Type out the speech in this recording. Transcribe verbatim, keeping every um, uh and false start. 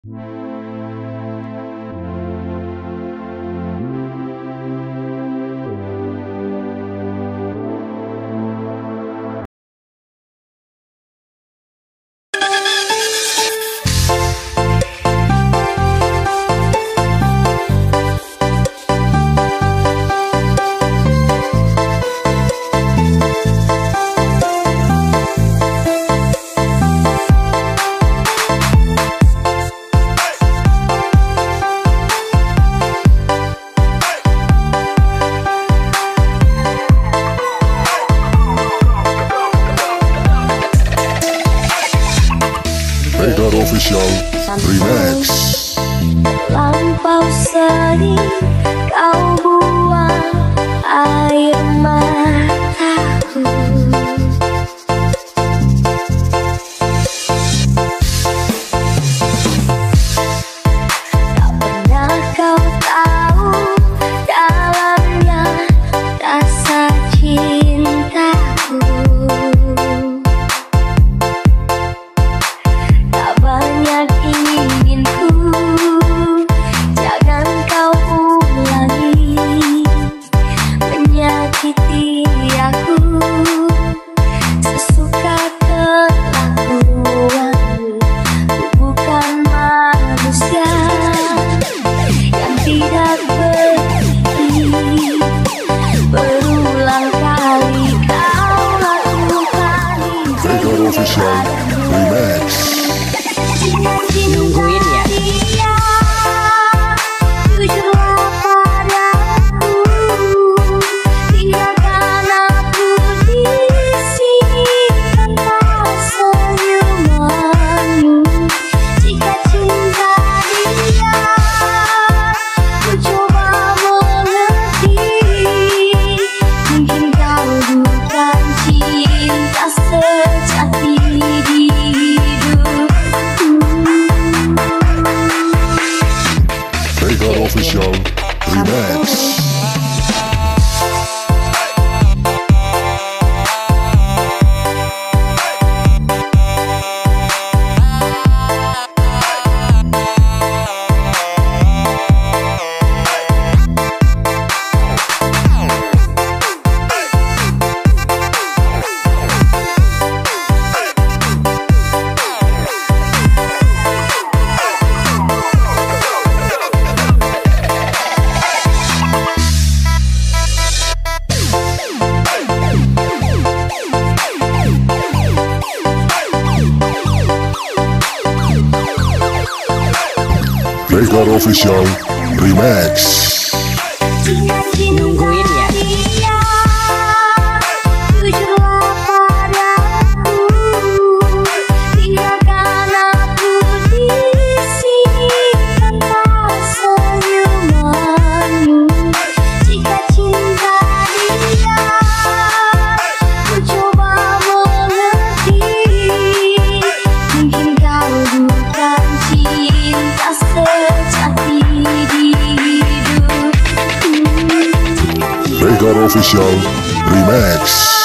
Vega Official Remix. Lampau sering kau buang air mataku, tak pernah kau tahu dalamnya rasa cintaku. Tak banyak inginku, jangan kau ulangi menyakiti aku. Sesuka kelakuanmu, ku bukan manusia yang tidak berhenti. Berulang kali kau lakukan Vega Official Remix. Nungguin ya. Dia, jujurlah padaku, tinggalkan aku di sini tanpa senyumanmu. Jika cinta dia, ku coba mengerti. Mungkin kau bukan cinta sejati di Vega Official Remix. Vega Official Remix. Nungguin ya. Dia, jujurlah padaku, tinggalkan aku di sini tanpa senyumanmu. Jika cinta dia, ku coba mengerti. Mungkin kau bukan cinta sejati di hidup. Vega Official Remix.